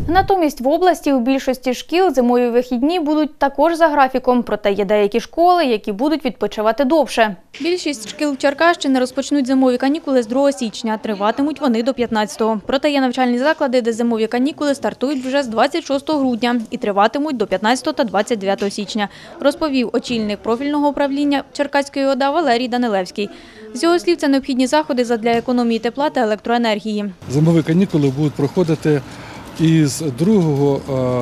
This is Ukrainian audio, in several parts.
Натомість в області у більшості шкіл зимові вихідні будуть також за графіком, проте є деякі школи, які будуть відпочивати довше. Більшість шкіл Черкащини розпочнуть зимові канікули з 2 січня, триватимуть вони до 15-го. Проте є навчальні заклади, де зимові канікули стартують вже з 26 грудня і триватимуть до 15 та 29 січня, розповів очільник профільного управління Черкаської ОДА Валерій Данилевський. З його слів, це необхідні заходи задля економії тепла та електроенергії. Зимові канікули будуть проходити із 2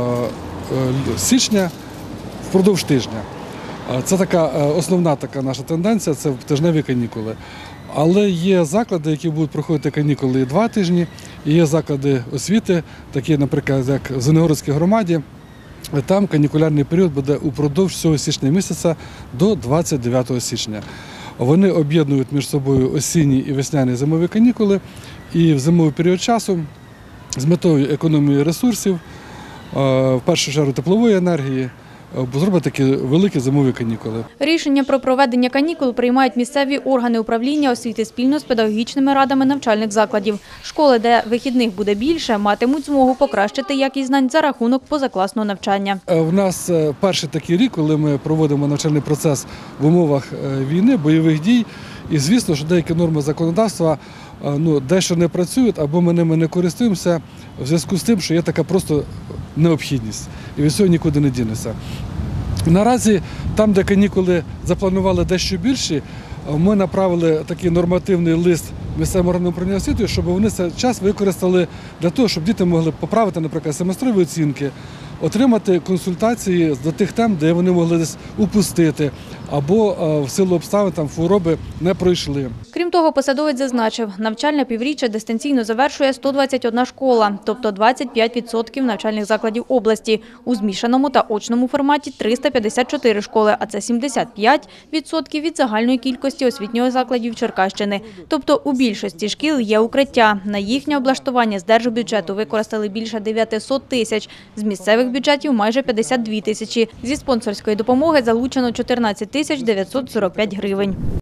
січня впродовж тижня. Це основна наша тенденція – це тижневі канікули. Але є заклади, які будуть проходити канікули 2 тижні, і є заклади освіти, такі, наприклад, як в Звенигородській громаді. Там канікулярний період буде упродовж всього січня місяця до 29 січня. Вони об'єднують між собою осінні і весняні зимові канікули, і в зимовий період часу з метою економії ресурсів, в першу чергу теплової енергії, зроблять такі великі зимові канікули. Рішення про проведення канікул приймають місцеві органи управління освіти спільно з педагогічними радами навчальних закладів. Школи, де вихідних буде більше, матимуть змогу покращити якість знань за рахунок позакласного навчання. У нас перший такий рік, коли ми проводимо навчальний процес в умовах війни, бойових дій. І звісно, що деякі норми законодавства дещо не працюють або ми ними не користуємося в зв'язку з тим, що є така просто необхідність. І від цього нікуди не дінеться. Наразі там, де канікули запланували дещо більші, ми направили такий нормативний лист місцевим органам управління освітою, щоб вони цей час використали для того, щоб діти могли поправити, наприклад, семестрові оцінки, отримати консультації до тих тем, де вони могли десь упустити, або в силу обставин хвороби не пройшли. Крім того, посадовець зазначив, навчальне півріччя дистанційно завершує 121 школа, тобто 25% навчальних закладів області. У змішаному та очному форматі 354 школи, а це 75% від загальної кількості освітніх закладів Черкащини. Тобто у більшості шкіл є укриття. На їхнє облаштування з держбюджету використали більше 900 тисяч, з місцевих бюджетів – майже 52 тисячі. Зі спонсорської допомоги залучено 14 тисяч 945 гривень.